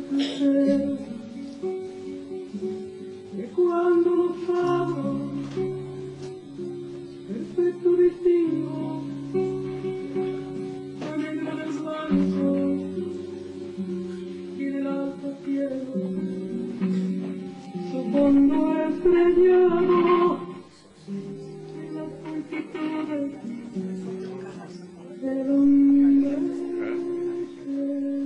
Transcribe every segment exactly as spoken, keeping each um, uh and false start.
sé que cuando los abro, perfecto distingo la negra del blanco y del alto cielo, su fondo estrellado y las multitudes del hombre que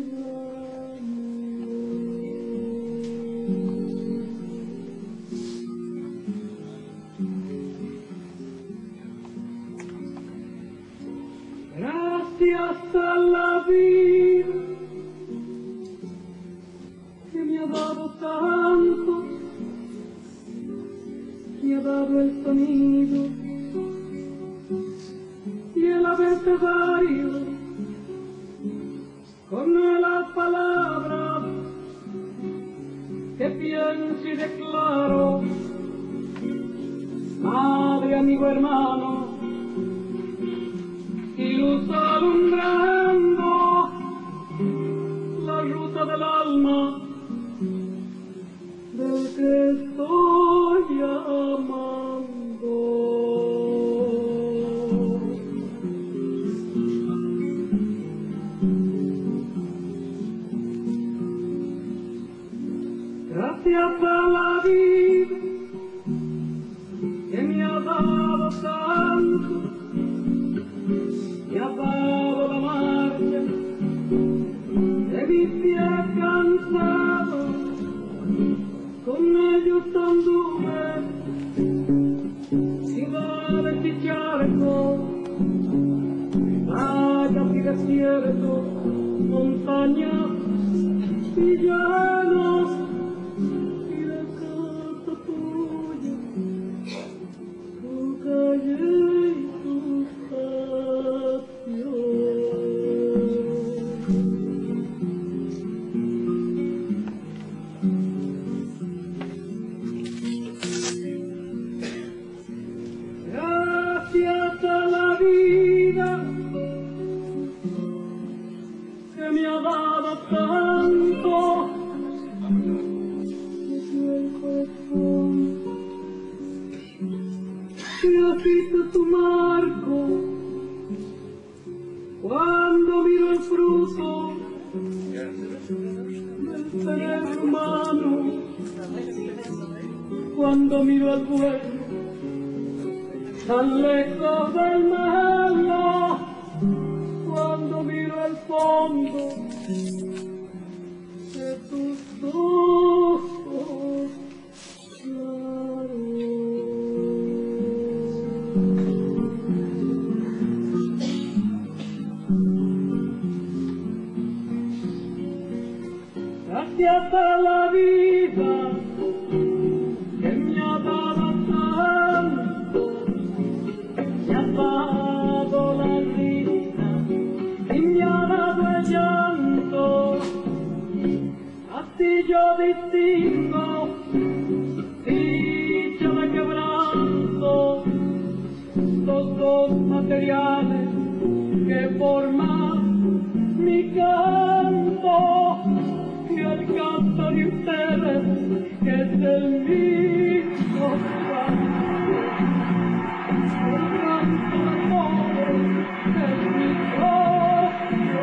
gracias a la vida que me ha dado tanto, me ha dado el sonido y el abecedario con las palabras que pienso y declaro. Madre, amigo, hermano, y luz alumbrando la ruta del alma del que estoy amando. Gracias a la vida que me ha dado tanto, me ha dado la marcha de mis pies cansados, con ellos anduve ciudades y charcos, playas y desiertos, montañas y llanos, y la casa tuya, tu calle y tu patio. Gracias a la vida que me ha dado tanto, el corazón que agita tu marco cuando miro el fruto del ser humano, cuando miro al pueblo tan lejos del malo, cuando miro el fondo de tus ojos claros. Gracias a la vida que me ha dado tanto, me ha dado la risa y me ha dado el llanto. Así yo distingo dicha de quebranto, los dos materiales que forman mi canto y el canto de ustedes que es el mismo canto. El canto de todos es mi propio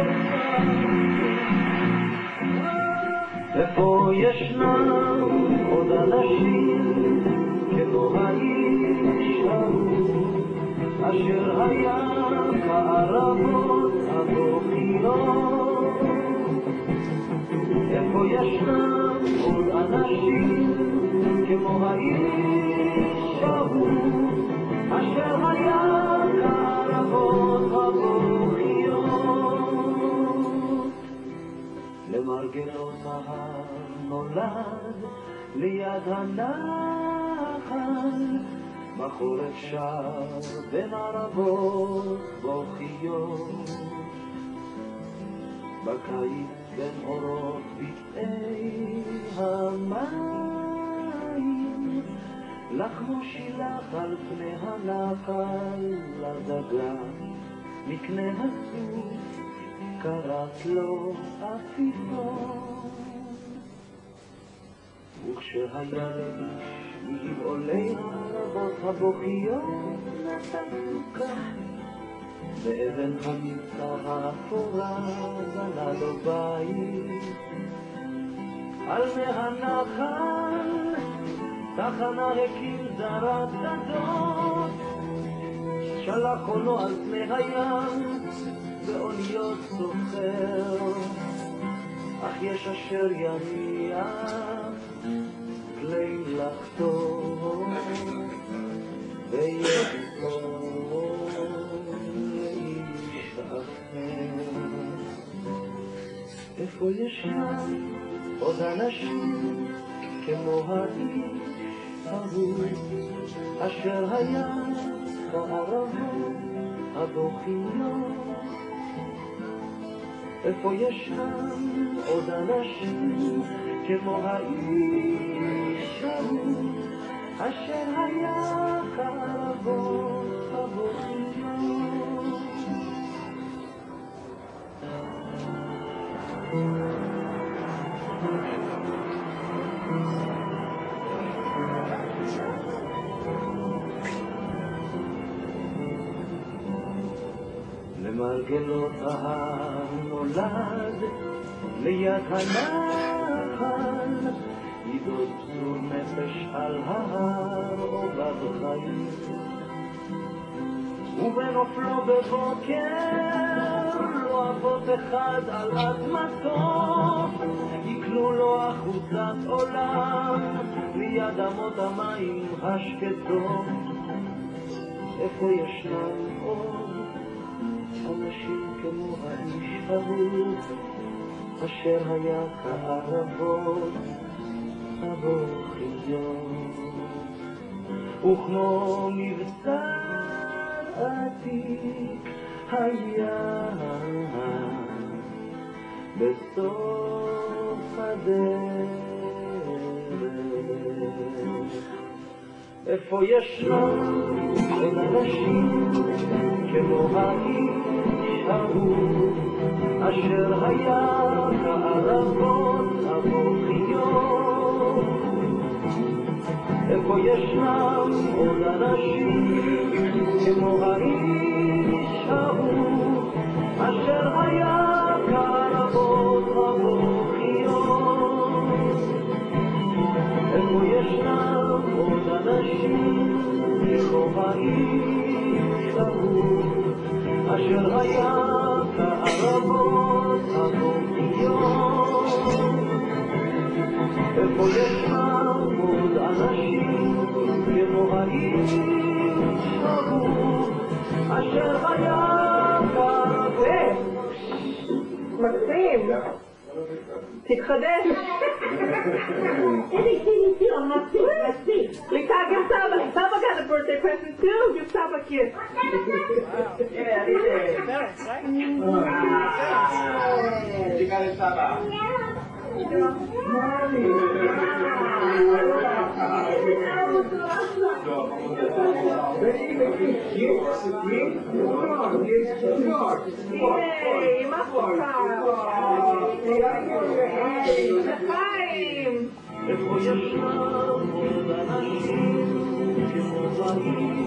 canto. איפה ישנם עוד אנשים כמו האיש ההוא, אשר היה כערבות הבוכיות? איפה ישנם עוד אנשים כמו האיש ההוא, אשר היה כערבות הבוכיות? למרגלות ההר נולד ליד הנחל, בחורף שר בין ערבות בוכיות, בקיץ בין אורות בקעי המים, לחמו שילח על פני הנחל לדגה, מקנה הסוף קראת לו עפיפון. אשר היה לאיש מעולי הרבות הבוכיות נתן סוכה באבן המצר האפורה בנה לו בית על מי הנחל תחנה הקים זרת שדות שלח עולו על פני הים באוניות סוחר אך יש אשר יניח כלי לחתור ויש לו לאיש אחר. איפה ישנם עוד אנשים כמו האיש ההוא אשר היה בערבות הבוכיות? איפה ישנם עוד אנשים כמו האיש ההוא אשר היה בערבות הבוכיות? למרגלות ההר נולד ליד הנחל ידוד פזור נפש על ההר עובד חיים ובנופלו בבוקר לא אבות אחד על אדמתו יקנו לו אחוזת עולם ליד אמות המים השקטות. איפה ישנם עוד אנשים כמו האיש ההוא אשר היה כערבות הבוכיות וכמו מבצר עתיק היה בסוף הדרך? איפה ישנם עוד אנשים כמו האיש ההוא אשר היה כערבות הבוכיות? איפה ישנם עוד אנשים כמו האיש ההוא אשר היה כערבות הבוכיות? איפה ישנם עוד אנשים כמו האיש ההוא אשר היה כערבות הבוכיות? איפה ישנם עוד אנשים כמו האיש ההוא אשר היה כערבות? מקסים! תתחדש! Any kitty feel not sick, let's see. Lita, give Saba. Saba got a birthday present too. Give Saba a kiss. Yeah, he did. Chica de Saba. Yay, Mafuka. Time. איפה ישנם עוד אנשים כמו האיש